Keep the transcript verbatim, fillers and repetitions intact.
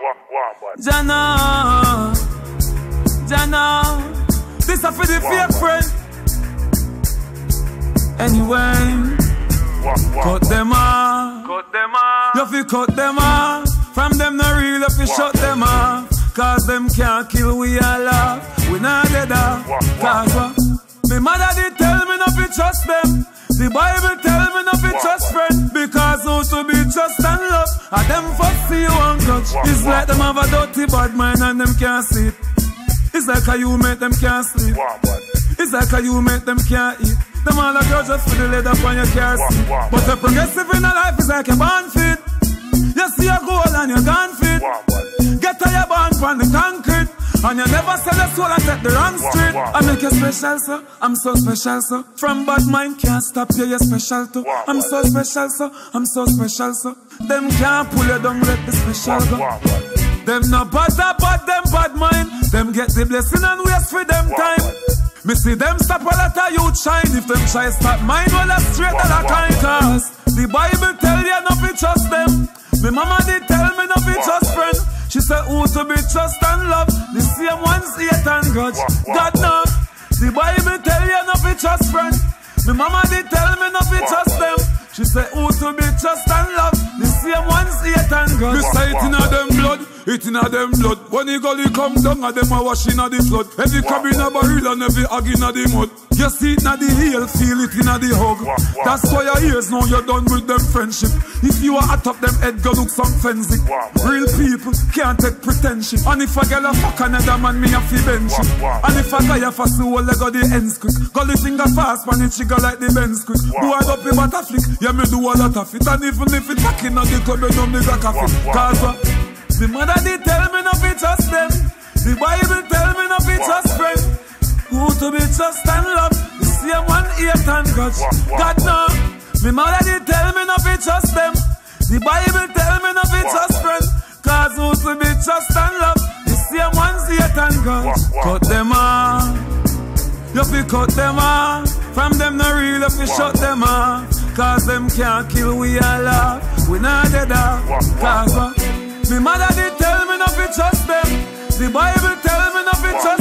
Jana, Jana, this is for the fake friend. Anyway, cut them off. Cut them off. You fi cut them off. From them no real, you fi shut them off. Cause them can't kill we all off. We not dead off. Cause what? Me mother did tell me not to trust them. The Bible tell me not to trust friend. Because who to be trust and love. And them first see you and touch. It's like them have a dirty bad mind and them can't sleep. It's like how you make them can't sleep. It's like how you make them can't eat. Them all a girl just for the leather on your car seat. But the progressive in a life is like a band fit. You see a goal and you're gone fit. Get to your band from the concrete. And you never sell your soul and take the wrong street. I make you special, sir. I'm so special, sir. From bad mind can't stop you, you're special too. I'm so special, sir. I'm so special, sir. Them can't pull you down, let the special go. Them no bad, bad, them bad mind. Them get the blessing and waste for them time. Me see them stop a lot of youth shine. If them try stop mine, well that's straight to the kind. Cause the Bible tell you not to trust them. Me mama did tell me not to trust friend. She said who to be trust and love. The same ones hate and grudge. God no. The Bible tell you not to trust friend. Me mama did tell me not to trust them. She said who to be trust and love. The same ones hate and grudge. Me say it in a them blood. It in a them blood. When the gully come down, a them a wash in a the flood. Every crab in a barrel and every hog in a the mud. You see it in a the heel, feel it in a the hug. That's why your ears know you're done with them friendship. If you are at up them head, go look some fancy. Real people can't take pretension. And if a girl a fuck another man, me a fi bench it. And if a guy a fuss the whole leg of the ends quick. Gully finger fast, man it trigger like the Benz quick. Do I up a butter flick? Yeah me do a lot of it. And even if it back in a the club, you know me got a fit. Cause what? The mother did tell me not to trust them. The Bible tell me not to trust friend. Who to be trust and love. The same one hate and grudge. God no. The mother did tell me not to trust them. The Bible tell me not to trust friend. Cause who to be trust and love. The same ones hate and grudge. Cut them off. You fi cut them off. From them no real, you fi shut them off. Cause them can't kill we all off. We not dead off. Cause what? Me mother did tell me not to trust them. The Bible tell me not to trust